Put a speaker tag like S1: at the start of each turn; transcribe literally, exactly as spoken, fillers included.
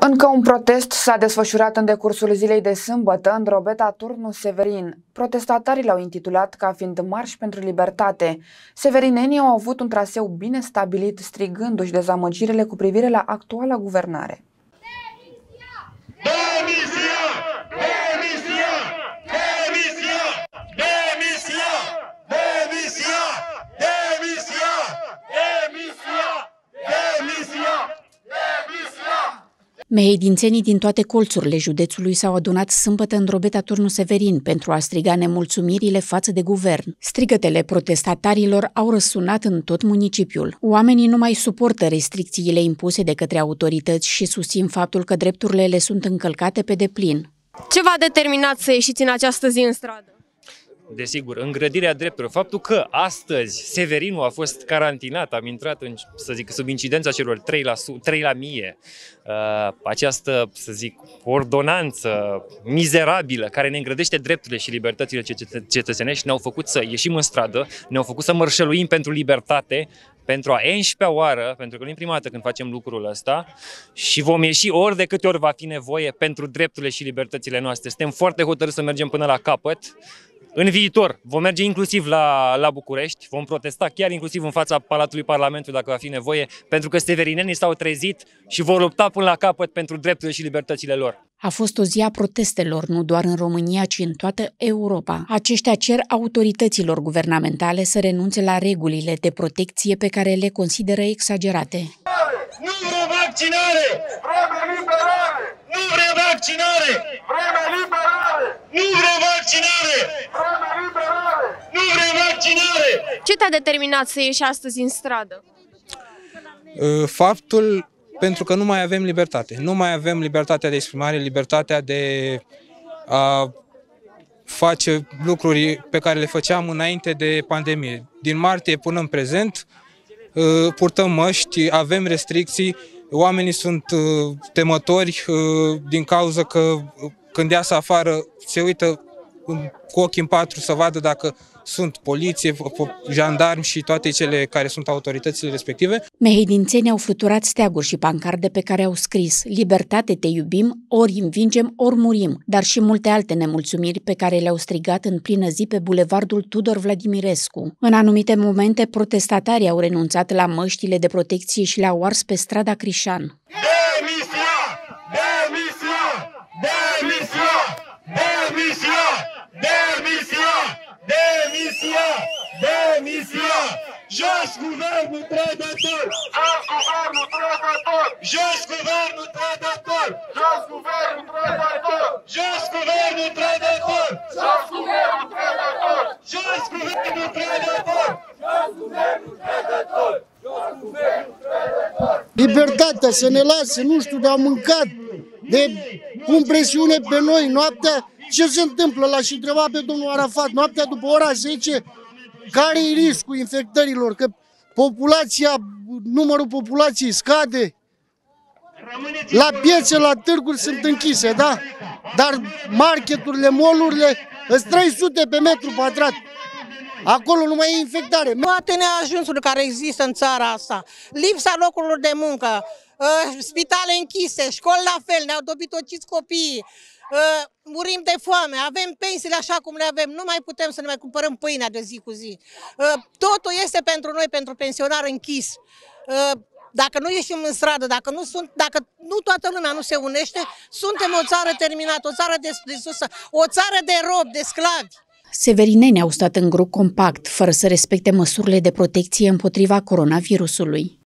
S1: Încă un protest s-a desfășurat în decursul zilei de sâmbătă în Drobeta, Turnul Severin. Protestatarii l-au intitulat ca fiind Marș pentru Libertate. Severinenii au avut un traseu bine stabilit, strigându-și dezamăgirile cu privire la actuala guvernare.
S2: Demisia! Demisia! Demisia! Demisia! Demisia! Demisia! Demisia! Demisia! Demisia!
S3: Mehedințenii din toate colțurile județului s-au adunat sâmbătă în Drobeta, Turnul Severin pentru a striga nemulțumirile față de guvern. Strigătele protestatarilor au răsunat în tot municipiul. Oamenii nu mai suportă restricțiile impuse de către autorități și susțin faptul că drepturile le sunt încălcate pe deplin.
S4: Ce v-a determinat să ieșiți în această zi în stradă?
S5: Desigur, îngrădirea drepturilor. Faptul că astăzi Severinul a fost carantinat, am intrat în, să zic, sub incidența celor trei la mie, uh, această, să zic, ordonanță mizerabilă care ne îngrădește drepturile și libertățile cetățenești, ne-au făcut să ieșim în stradă, ne-au făcut să mărșăluim pentru libertate, pentru a enșpea oară, pentru că nu e prima dată când facem lucrul ăsta, și vom ieși ori de câte ori va fi nevoie pentru drepturile și libertățile noastre. Suntem foarte hotărâți să mergem până la capăt. În viitor vom merge inclusiv la, la București, vom protesta chiar inclusiv în fața Palatului Parlamentului dacă va fi nevoie, pentru că severinenii s-au trezit și vor lupta până la capăt pentru drepturile și libertățile lor.
S3: A fost o zi a protestelor, nu doar în România, ci în toată Europa. Aceștia cer autorităților guvernamentale să renunțe la regulile de protecție pe care le consideră exagerate.
S2: Nu vrem vaccinare! Vrem liberare! Nu vrem vaccinare! Vrem liberare! Nu vrem vaccinare! Vrem liberare! Nu vrem vaccinare!
S4: Ce te-a determinat să ieși astăzi în stradă?
S6: Faptul pentru că nu mai avem libertate. Nu mai avem libertatea de exprimare, libertatea de a face lucruri pe care le făceam înainte de pandemie. Din martie până în prezent purtăm măști, avem restricții, oamenii sunt temători din cauza că când iasă afară se uită cu ochii în patru să vadă dacă sunt poliție, jandarmi și toate cele care sunt autoritățile respective.
S3: Mehedințenii au fluturat steaguri și pancarde pe care au scris "Libertate, te iubim, ori învingem, ori murim", dar și multe alte nemulțumiri pe care le-au strigat în plină zi pe bulevardul Tudor Vladimirescu. În anumite momente, protestatarii au renunțat la măștile de protecție și le-au ars pe strada Crișan.
S2: Demisia! Demisia! Demisia! Demisia! Demisia! Demisia! Demisia! Jos guvernul trădător! Jos guvernul trădător! Jos guvernul trădător! Jos guvernul trădător! Jos guvernul trădător! Jos guvernul trădător! Jos guvernul trădător! Jos guvernul trădător! Jos guvernul trădător!
S7: Libertatea să ne lase, nu știu, de-au mâncat, de pun presiune pe noi noaptea. Ce se întâmplă? L-aș întreba pe domnul Arafat, noaptea după ora zece, care e riscul infectărilor? Că populația, numărul populației scade, la piețe, la târguri sunt închise, da? Dar marketurile, mall-urile, sunt trei sute pe metru pătrat. Acolo nu mai e infectare.
S8: Toate neajunsurile care există în țara asta, lipsa locurilor de muncă, spitale închise, școli la fel, ne-au dobitociți copiii, murim de foame, avem pensiile așa cum le avem, nu mai putem să ne mai cumpărăm pâinea de zi cu zi. Totul este pentru noi, pentru pensionari închis. Dacă nu ieșim în stradă, dacă nu, sunt, dacă nu toată lumea nu se unește, suntem o țară terminată, o țară de, de susă, o țară de robi, de sclavi.
S3: Severinenii au stat în grup compact, fără să respecte măsurile de protecție împotriva coronavirusului.